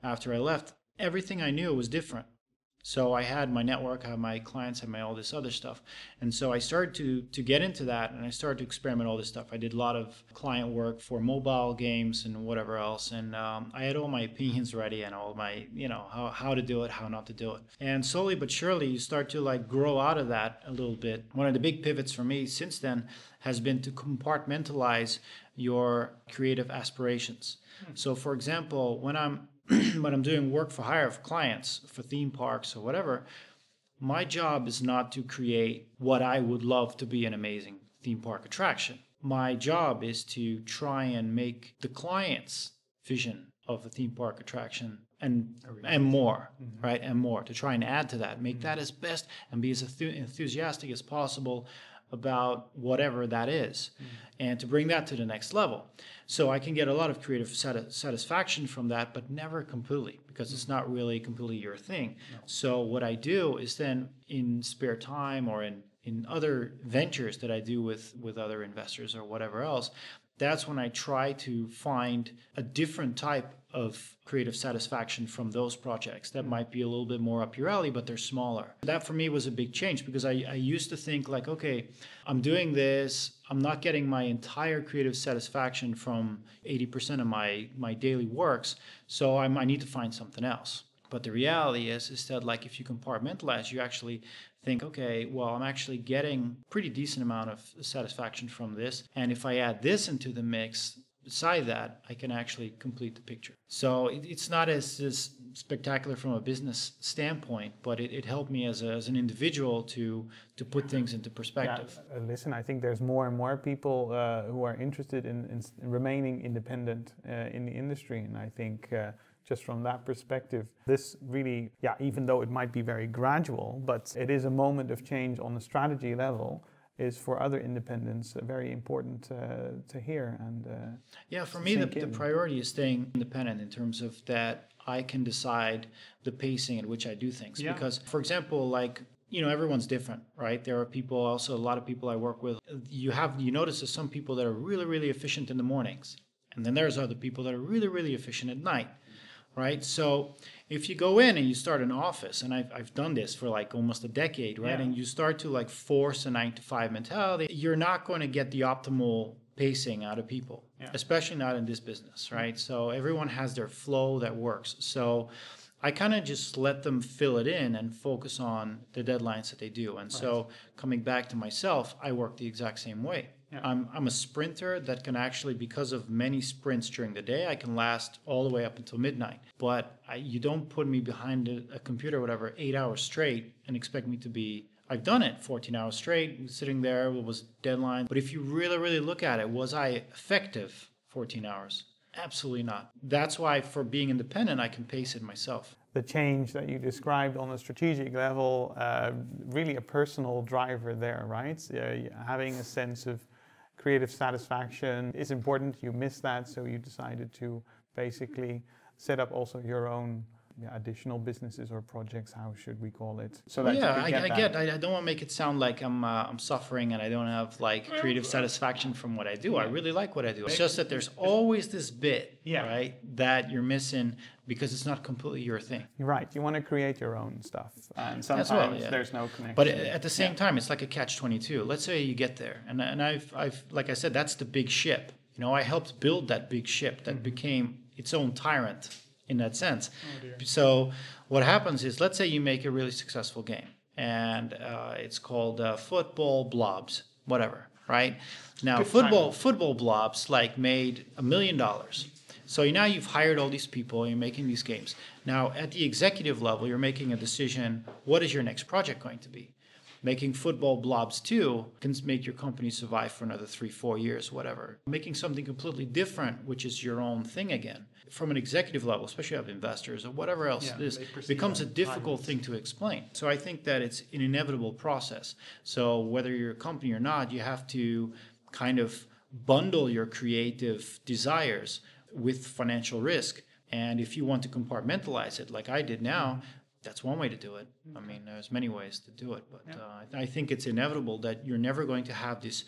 after I left, everything I knew was different. So I had my network, I had my clients, I had my all this other stuff. And so I started to to get into that, and I started to experiment all this stuff. I did a lot of client work for mobile games and whatever else. And um, I had all my opinions ready and all my, you know, how, how to do it, how not to do it. And slowly but surely you start to like grow out of that a little bit. One of the big pivots for me since then has been to compartmentalize your creative aspirations. So for example, when I'm when I'm doing work for hire for clients, for theme parks or whatever, my job is not to create what I would love to be an amazing theme park attraction. My job is to try and make the client's vision of a theme park attraction and and more, mm-hmm. right? And more, to try and add to that, make mm-hmm. that as best and be as enthusiastic as possible about whatever that is, mm. and to bring that to the next level. So I can get a lot of creative sati- satisfaction from that, but never completely, because mm. it's not really completely your thing. No. So what I do is then in spare time or in, in other ventures that I do with, with other investors or whatever else, that's when I try to find a different type of creative satisfaction from those projects that might be a little bit more up your alley, but they're smaller. That for me was a big change, because I, I used to think like, okay, I'm doing this, I'm not getting my entire creative satisfaction from eighty percent of my, my daily works, so I'm, I need to find something else. But the reality is, is that like if you compartmentalize, you actually think, okay, well, I'm actually getting pretty decent amount of satisfaction from this. And if I add this into the mix, beside that, I can actually complete the picture. So it, it's not as, as spectacular from a business standpoint, but it, it helped me as, a, as an individual to to put things into perspective. Yeah, uh, listen, I think there's more and more people uh, who are interested in, in remaining independent uh, in the industry. And I think uh, just from that perspective, this really, yeah, even though it might be very gradual, but it is a moment of change on the strategy level, is for other independents uh, very important uh, to hear. And uh, yeah, for me, the, the priority is staying independent in terms of that I can decide the pacing at which I do things. Yeah. Because, for example, like, you know, everyone's different, right? There are people, also a lot of people I work with, you have, you notice there's some people that are really, really efficient in the mornings. And then there's other people that are really, really efficient at night, right? So if you go in and you start an office, and I've, I've done this for like almost a decade, right? Yeah. And you start to like force a nine to five mentality, you're not going to get the optimal pacing out of people, yeah. especially not in this business, right? So everyone has their flow that works. So I kind of just let them fill it in and focus on the deadlines that they do. And right. so coming back to myself, I work the exact same way. Yeah. I'm, I'm a sprinter that can actually, because of many sprints during the day, I can last all the way up until midnight. But I, you don't put me behind a, a computer, whatever, eight hours straight and expect me to be, I've done it fourteen hours straight, sitting there, it was deadline. But if you really, really look at it, was I effective fourteen hours? Absolutely not. That's why for being independent, I can pace it myself. The change that you described on a strategic level, uh, really a personal driver there, right? Uh, having a sense of creative satisfaction is important. You missed that, so you decided to basically set up also your own yeah, additional businesses or projects, how should we call it? So that yeah, you could get I, I that. get. I, I don't want to make it sound like I'm uh, I'm suffering and I don't have like creative satisfaction from what I do. Yeah. I really like what I do. It's just that there's always this bit, yeah. right, that you're missing because it's not completely your thing. You're right. You want to create your own stuff, and sometimes well, yeah. there's no connection. But at the same yeah. time, it's like a catch twenty-two. Let's say you get there, and and I've I've like I said, that's the big ship. You know, I helped build that big ship that mm-hmm. became its own tyrant in that sense. Oh, so what happens is, let's say you make a really successful game, and uh, it's called uh, Football Blobs, whatever, right? Now, Good football time. football blobs like made a million dollars. So now you've hired all these people, you're making these games. Now, at the executive level, you're making a decision, what is your next project going to be? Making Football Blobs two can make your company survive for another three, four years, whatever. Making something completely different, which is your own thing again, from an executive level, especially of investors or whatever else yeah, it is, becomes a difficult thing to explain. So I think that it's an inevitable process. So whether you're a company or not, you have to kind of bundle your creative desires with financial risk. And if you want to compartmentalize it, like I did now, that's one way to do it. I mean, there's many ways to do it, but uh, I think it's inevitable that you're never going to have this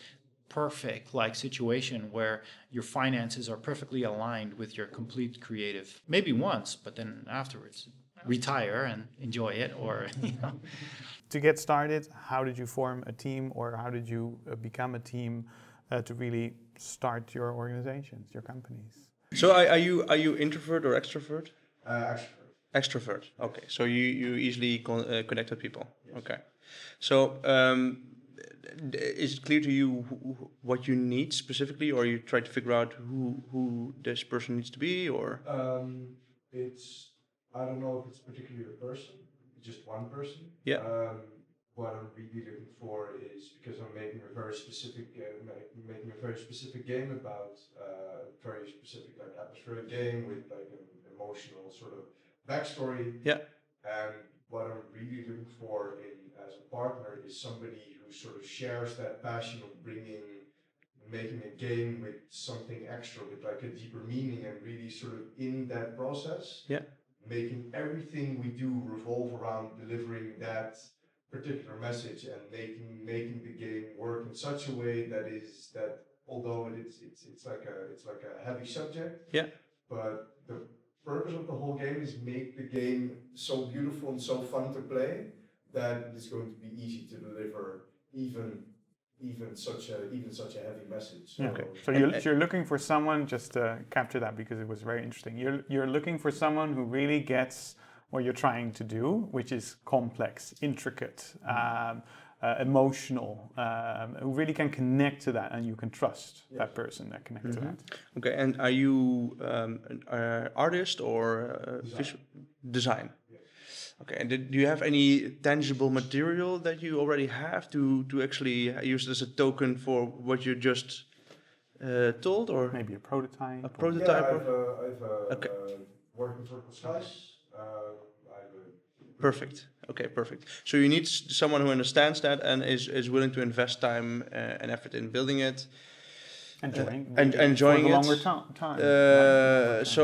perfect like situation where your finances are perfectly aligned with your complete creative. Maybe once, but then afterwards, retire and enjoy it, or you know. To get started, how did you form a team, or how did you uh, become a team uh, to really start your organizations, your companies? So are, are you are you introvert or extrovert? Uh, extrovert. Extrovert. Okay. So you you easily con- uh, connect with people. Yes. Okay. So um, is it clear to you who, what you need specifically, or you try to figure out who who this person needs to be, or? Um, it's I don't know if it's particularly a person, just one person. Yeah. Um, what I'm really looking for is, because I'm making a very specific uh, ma- making a very specific game about uh, a very specific like atmospheric game with like an emotional sort of backstory. Yeah. And what I'm really looking for in as a partner is somebody who sort of shares that passion of bringing, making a game with something extra, with like a deeper meaning, and really sort of in that process, Yeah. making everything we do revolve around delivering that particular message and making making the game work in such a way that is that although it's it's it's like a it's like a heavy subject. Yeah. But the purpose of the whole game is make the game so beautiful and so fun to play that it's going to be easy to deliver even even such a even such a heavy message. So, Okay. So you're, you're looking for someone, just to capture that because it was very interesting. You're you're looking for someone who really gets what you're trying to do, which is complex, intricate, um, uh, emotional, um, who really can connect to that, and you can trust Yeah. that person that connects Mm-hmm. to that. Okay. And are you um, an uh, artist or uh, Design. visual design? Yeah. Okay. And did, do you have any tangible material that you already have to to actually use it as a token for what you just uh, told, or Maybe a prototype. a or- prototype? Yeah, or- I've uh, I've uh, Okay. uh, worked with vertical slice. Uh, I've uh, Perfect. Okay, perfect. So you need s- someone who understands that and is, is willing to invest time uh, and effort in building it. Enjoying, Uh, and- maybe enjoying for the it. longer to- time. Uh, so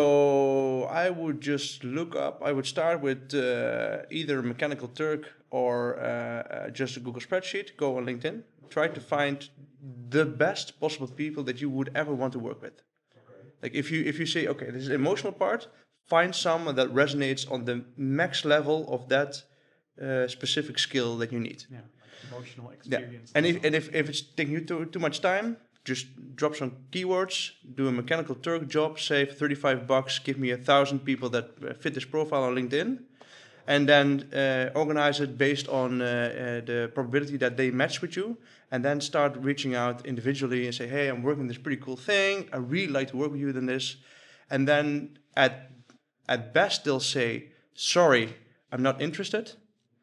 I would just look up, I would start with uh, either Mechanical Turk or uh, uh, just a Google spreadsheet, go on LinkedIn, try to find the best possible people that you would ever want to work with. okay. Like if you if you say, okay, this is the emotional part, find someone that resonates on the max level of that uh, specific skill that you need. Yeah, like emotional Yeah. experience. And if and if, if it's taking you too too much time, just drop some keywords, do a Mechanical Turk job, save thirty-five bucks, give me a thousand people that uh, fit this profile on LinkedIn, and then uh, organize it based on uh, uh, the probability that they match with you, and then start reaching out individually and say, hey, I'm working on this pretty cool thing. I really like to work with you on this. And then at at best they'll say, sorry, I'm not interested.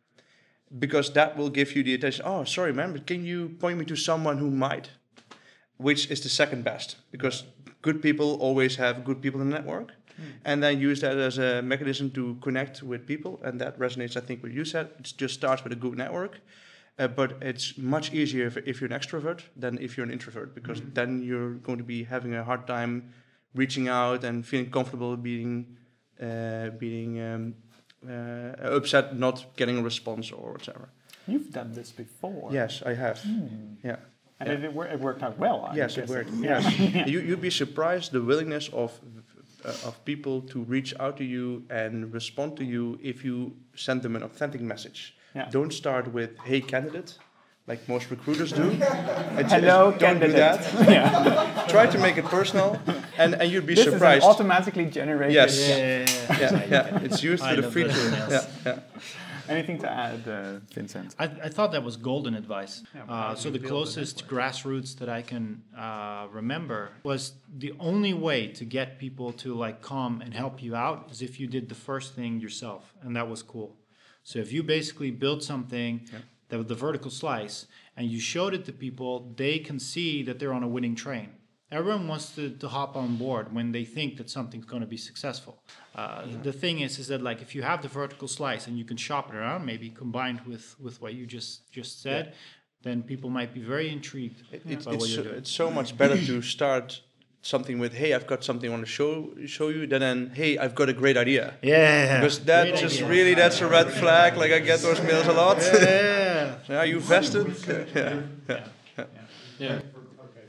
Because that will give you the attention. Oh, sorry, man, but can you point me to someone who might? Which is the second best, because good people always have good people in the network, mm. and then use that as a mechanism to connect with people, and that resonates, I think, what you said. It just starts with a good network, uh, but it's much easier if, if you're an extrovert than if you're an introvert, because mm. then you're going to be having a hard time reaching out and feeling comfortable being, uh, being um, uh, upset, not getting a response or whatever. You've done this before. Yes, I have. Hmm. Yeah. And Yeah. it, it, wor- it worked out well. I'm Yes, it guessing. worked. Yeah. Yes, you you'd be surprised the willingness of uh, of people to reach out to you and respond to you if you send them an authentic message. Yeah. Don't start with "Hey, candidate," like most recruiters do. It's- Hello, it's- don't candidate. do that. Yeah. Try to make it personal, and, and you'd be This surprised. is an automatically generated. Yes. Yeah, yeah, yeah. yeah, yeah, it's used I for the love free those tool. emails. Yeah, yeah. Anything to add, uh, Vincent? I, I thought that was golden advice. Yeah, but how uh, do so you the build a closest network? grassroots that I can uh, remember was the only way to get people to like come and help you out is if you did the first thing yourself, and that was cool. So if you basically built something Yeah. that with the vertical slice and you showed it to people, they can see that they're on a winning train. Everyone wants to, to hop on board when they think that something's going to be successful. Uh, the thing is, is that like if you have the vertical slice and you can shop it around, maybe combined with, with what you just just said, Yeah. then people might be very intrigued It, by it's, what it's, you're so, doing. it's so much better to start something with, hey, I've got something I want to show show you, than then, hey, I've got a great idea. Yeah, Because that great just idea. really, that's a red flag. Like I get those mails a lot. Yeah, Are you vested? yeah. yeah. Yeah. Okay.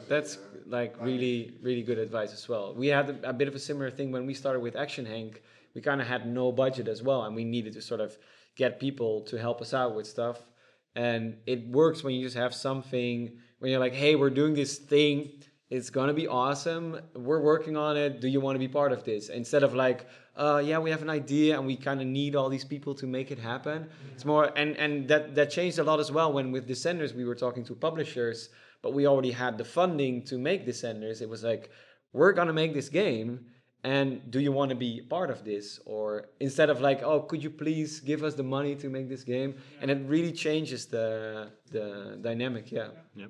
that's like really, really good advice as well. We had a, a bit of a similar thing when we started with Action Hank. We kind of had no budget as well, and we needed to sort of get people to help us out with stuff. And it works when you just have something, when you're like, hey, we're doing this thing, it's gonna be awesome, we're working on it, do you want to be part of this? Instead of like, uh, yeah, we have an idea and we kind of need all these people to make it happen. Mm-hmm. It's more, and, and that, that changed a lot as well when with Descenders we were talking to publishers, but we already had the funding to make Descenders. It was like, we're gonna make this game, and do you want to be part of this? Or instead of like, oh, could you please give us the money to make this game? Yeah. And it really changes the the dynamic, yeah. Yep.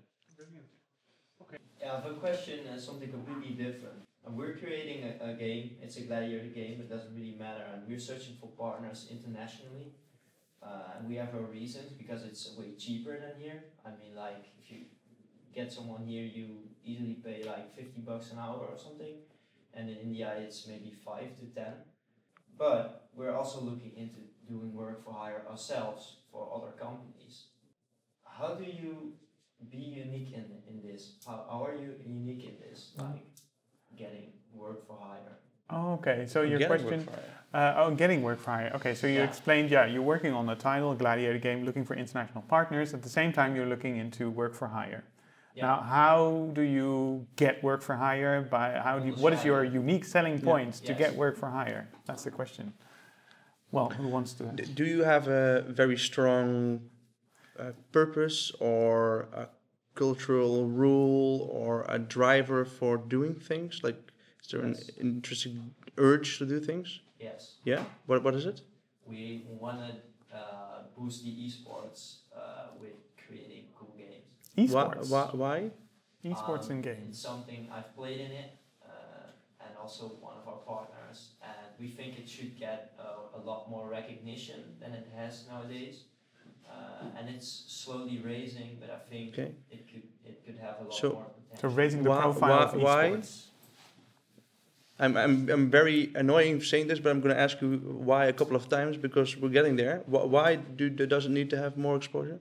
Okay. Yeah, I have a question, uh, something completely different. And we're creating a, a game, it's a gladiator game, it doesn't really matter. And we're searching for partners internationally. Uh, and we have our reasons, because it's way cheaper than here. I mean, like, if you get someone here, you easily pay like fifty bucks an hour or something. And in India it's maybe five to ten. But we're also looking into doing work for hire ourselves for other companies. How do you be unique in, in this? How, how are you unique in this, like getting work for hire? Oh, okay, so your Getting question, work for uh, oh, getting work for hire. Okay, so you Yeah. explained, yeah, you're working on a title, Gladiator game, looking for international partners. At the same time, you're looking into work for hire. Yeah. Now, how do you get work for hire? By how do you, what is your unique selling points to Yes. get work for hire? That's the question. Well, who wants to? D- Do you have a very strong uh, purpose or a cultural rule or a driver for doing things? Like, is there Yes. an interesting urge to do things? Yes. Yeah. What What is it? We want to uh, boost the esports uh, with creating cool games. Esports. Why? Why? why? Esports Um, and games. It's something I've played in it, uh, and also one of our partners, and we think it should get uh, a lot more recognition than it has nowadays. Uh, and it's slowly raising, but I think Okay. it could it could have a lot So- more So potential. raising the Why- profile why- of why? esports. I'm, I'm, I'm very annoying saying this, but I'm going to ask you why a couple of times because we're getting there. Wh- Why do, does it need to have more exposure?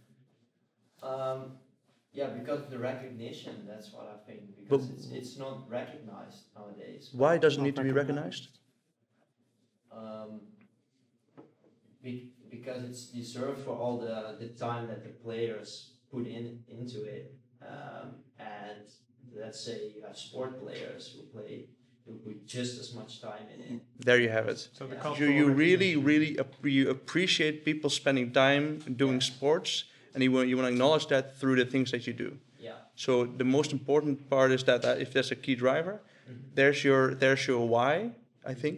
Um, yeah, because of the recognition. That's what I think. But- Because it's it's not recognized nowadays. Why does it Not need to be recognized. recognized? Um, be, because it's deserved for all the, the time that the players put in into it. Um, and let's say you have sport players who play who put just as much time in it. There you have it. So the Yeah. cultural You, you really, recognition. really ap- you appreciate people spending time doing sports, and you want, you want to acknowledge that through the things that you do. Yeah. So the most important part is that uh, if there's a key driver, there's your there's your why. I think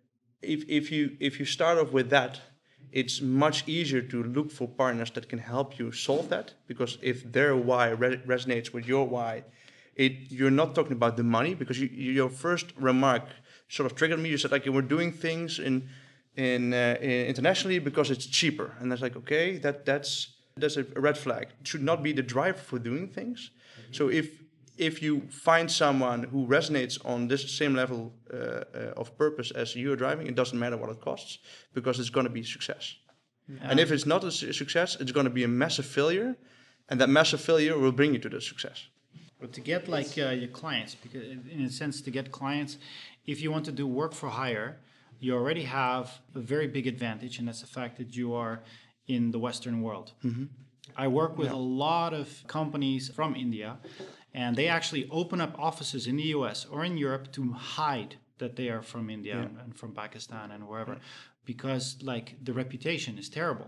if if you if you start off with that, it's much easier to look for partners that can help you solve that. Because if their why re- resonates with your why, it you're not talking about the money because you, your first remark sort of triggered me. You said like we're doing things in in, uh, in internationally because it's cheaper, and that's like okay, that that's that's a red flag. It should not be the driver for doing things. Mm-hmm. So if if you find someone who resonates on this same level uh, uh, of purpose as you're driving, it doesn't matter what it costs because it's going to be a success. Yeah. And if it's not a su- success, it's going to be a massive failure, and that massive failure will bring you to the success. But to get like uh, your clients, because in in a sense, to get clients, if you want to do work for hire, you already have a very big advantage, and that's the fact that you are in the Western world. I work with a lot of companies from India, and they actually open up offices in the U S or in Europe to hide that they are from India and from Pakistan and wherever, because like the reputation is terrible.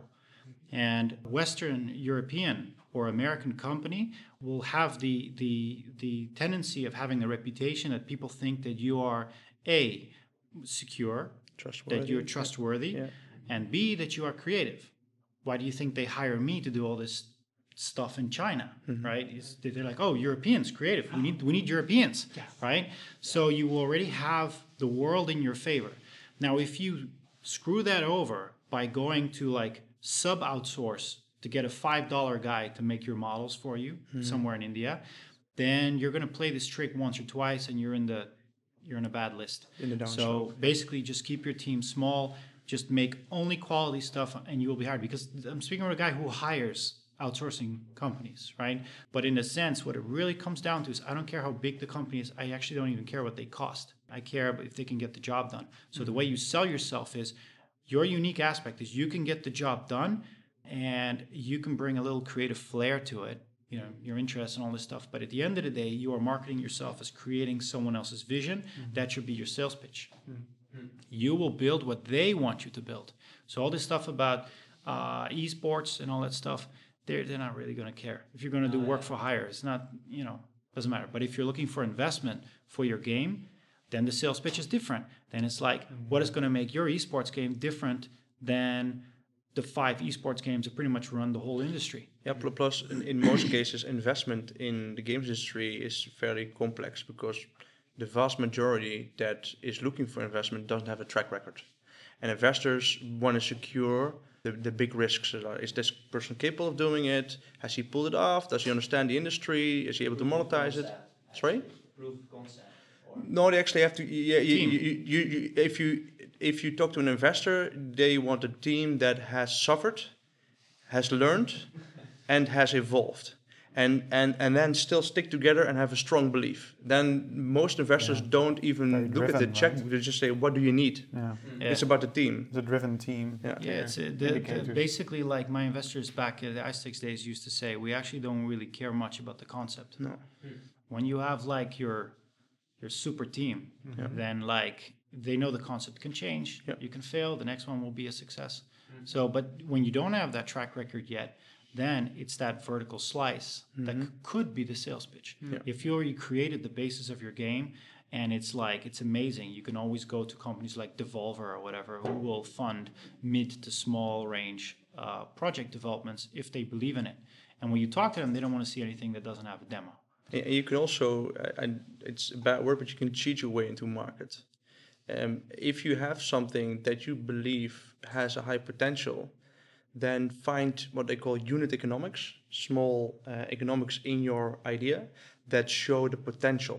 And Western European or American company will have the the the tendency of having a reputation that people think that you are A, secure, Trustworthy. that you're trustworthy, Yeah. and B, that you are creative. Why do you think they hire me to do all this stuff in China, right? Is they're like, oh, Europeans, creative. We need we need Europeans, right? So you already have the world in your favor. Now, if you screw that over by going to like sub outsource to get a five dollar guy to make your models for you somewhere in India, then you're going to play this trick once or twice, and you're in the you're in a bad list. In the So downslope. basically, just keep your team small. Just make only quality stuff, and you will be hired. Because I'm speaking with a guy who hires outsourcing companies, right? But in a sense, what it really comes down to is I don't care how big the company is. I actually don't even care what they cost. I care if they can get the job done. So mm-hmm. the way you sell yourself is your unique aspect is you can get the job done and you can bring a little creative flair to it, you know, your interests and all this stuff. But at the end of the day, you are marketing yourself as creating someone else's vision. Mm-hmm. That should be your sales pitch. Mm-hmm. You will build what they want you to build. So all this stuff about uh, esports and all that stuff, they're, they're not really going to care. If you're going to do work for hire, it's not, you know, doesn't matter. But if you're looking for investment for your game, then the sales pitch is different. Then it's like, mm-hmm. what is going to make your esports game different than the five esports games that pretty much run the whole industry? Yeah, plus in, in most cases, investment in the games industry is fairly complex because the vast majority that is looking for investment doesn't have a track record. And investors want to secure the, the big risks. Is this person capable of doing it? Has he pulled it off? Does he understand the industry? Is he able to monetize it? Sorry? Proof of concept. No, they actually have to. Yeah, you, you, you, you, if you if you talk to an investor, they want a team that has suffered, has learned, and has evolved, and and and then still stick together and have a strong belief. Then most investors yeah. don't even Very look driven, at the check; right? They just say, "What do you need?" Yeah. Yeah. It's about the team. It's a driven team. Yeah, yeah. It's a, the, the, basically like my investors back at the iSticks days used to say, we actually don't really care much about the concept. No. When you have like your your super team, mm-hmm. then like they know the concept can change. Yep. You can fail, the next one will be a success. Mm-hmm. So, but when you don't have that track record yet, then it's that vertical slice mm-hmm. that c- could be the sales pitch. Mm-hmm. If you already created the basis of your game and it's like, it's amazing, you can always go to companies like Devolver or whatever who will fund mid to small range uh, project developments if they believe in it. And when you talk to them, they don't want to see anything that doesn't have a demo. And you can also, and it's a bad word, but you can cheat your way into a market. Um, if you have something that you believe has a high potential, then find what they call unit economics, small uh, economics in your idea that show the potential.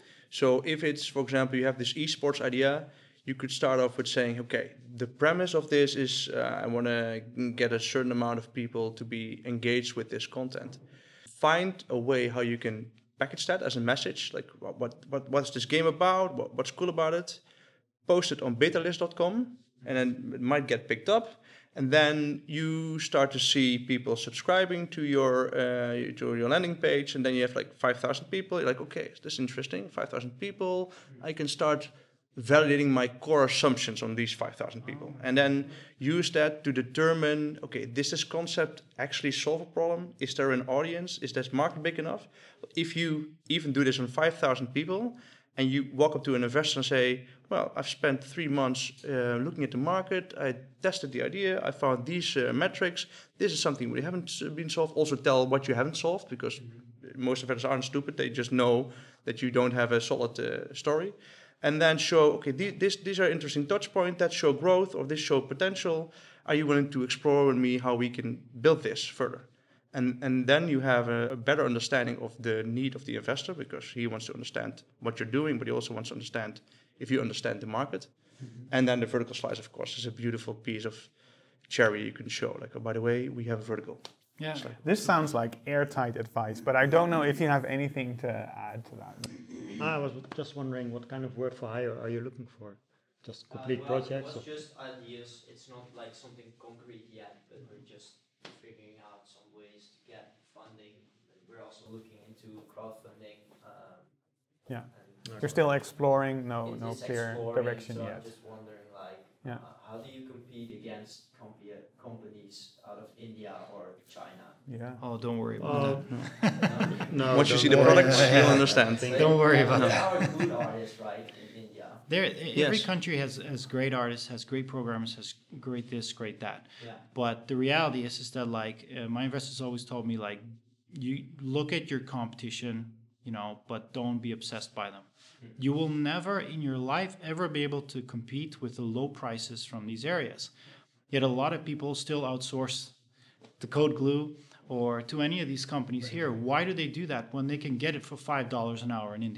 So if it's, for example, you have this esports idea, you could start off with saying, okay, the premise of this is uh, I want to get a certain amount of people to be engaged with this content. Find a way how you can package that as a message, like what what, what what's this game about, what, what's cool about it, post it on betalist dot com, and then it might get picked up, and then you start to see people subscribing to your uh, to your landing page, and then you have like five thousand people. You're like, okay, this is interesting, five thousand people, I can start validating my core assumptions on these five thousand people, and then use that to determine, okay, does this concept actually solve a problem? Is there an audience? Is this market big enough? If you even do this on five thousand people, and you walk up to an investor and say, well, I've spent three months uh, looking at the market, I tested the idea, I found these uh, metrics, this is something we haven't been solved. Also tell what you haven't solved, because mm-hmm. most investors aren't stupid, they just know that you don't have a solid uh, story. And then show, okay, this, these are interesting touch points that show growth or this show potential. Are you willing to explore with me how we can build this further? And and then you have a, a better understanding of the need of the investor, because he wants to understand what you're doing, but he also wants to understand if you understand the market. Mm-hmm. And then the vertical slice, of course, is a beautiful piece of cherry you can show. Like, oh, by the way, we have a vertical. Yeah. Like, this sounds like airtight advice, but I don't know if you have anything to add to that. I was just wondering, what kind of work for hire are you looking for? Just complete uh, well, projects? It was or? just ideas. It's not like something concrete yet, but we're just figuring out some ways to get funding. We're also looking into crowdfunding. Um, yeah, you're still exploring. No, no clear direction so yet. I'm just wondering, like, yeah. uh, how do you compete against comp- companies out of India or China? Yeah. Oh, don't worry about uh, that. No. no Once you see the products, you'll understand. Don't worry about there that. There are good artists, right, in India. There, every yes. country has, has great artists, has great programmers, has great this, great that. Yeah. But the reality is, is that like uh, my investors always told me, like, you look at your competition, you know, but don't be obsessed by them. Mm-hmm. You will never in your life ever be able to compete with the low prices from these areas. Yet a lot of people still outsource to Code Glue or to any of these companies here. Why do they do that when they can get it for five dollars an hour in India?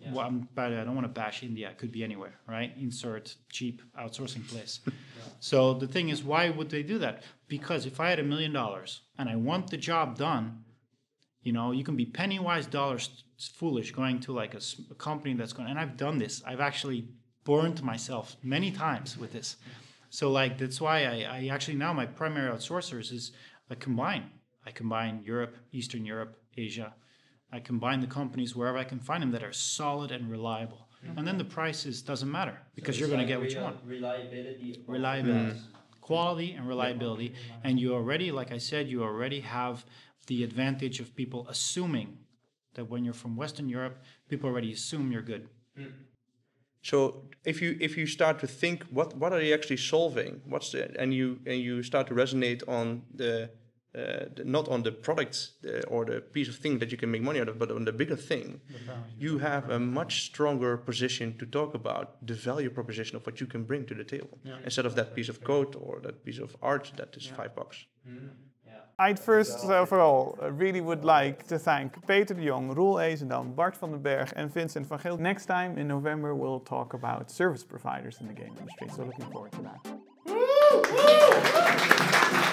Yeah. Well, I'm, by the way, I don't want to bash India. It could be anywhere, right? Insert cheap outsourcing place. Yeah. So the thing is, why would they do that? Because if I had a million dollars and I want the job done, you know, you can be penny wise, dollars foolish going to like a, a company that's going, and I've done this. I've actually burned myself many times with this. So like, that's why I, I actually now my primary outsourcers is I combine. I combine Europe, Eastern Europe, Asia. I combine the companies wherever I can find them that are solid and reliable. Mm-hmm. And then the prices doesn't matter because so you're going like to get what you want. Reliability. Reliability. Mm. Quality and reliability. And you already, like I said, you already have the advantage of people assuming that when you're from Western Europe, people already assume you're good. Mm. So if you if you start to think what what are you actually solving, what's the and you and you start to resonate on the, uh, the not on the product uh, or the piece of thing that you can make money out of, but on the bigger thing, you have a much stronger position to talk about the value proposition of what you can bring to the table, yeah. instead of that piece of code or that piece of art that is yeah. five bucks. Mm-hmm. I'd first of all uh, really would like to thank Peter de Jong, Roel Ezendam, Bart van den Berg and Vincent van Geel. Next time in November we'll talk about service providers in the game industry, so looking forward to that.